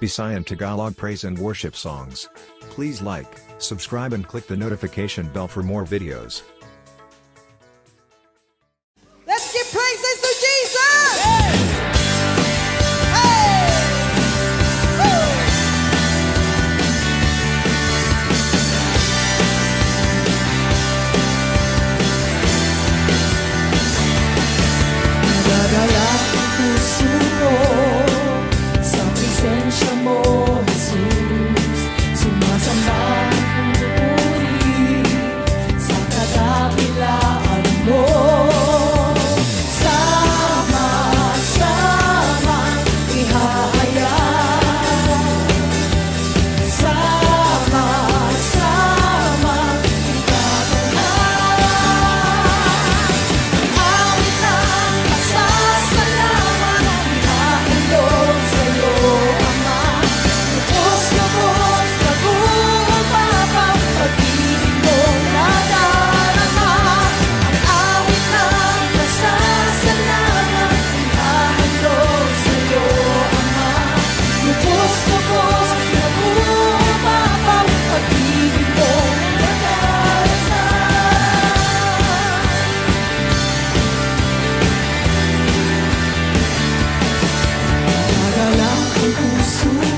Bisayan Tagalog praise and worship songs. Please like, subscribe and click the notification bell for more videos. Let's give praises to Jesus! Hey! Woo! Nagagalak ang puso ko sa presensya mo, Jesus. Sumasamba ang puri sa kadakilaan mo. Sama-samang ihahayag, sama-samang itatanghal. Awit ng pasasalamat, ihahandog sa'yo, Ama. Lubos-lubos, naguumapaw, pag-ibig mong nadarama. Ang awit ng pasasalamat, ihahandog sa'yo, Ama. Lubos-lubos, naguumapaw, pag-ibig mong nadarama. Nagagalak ang puso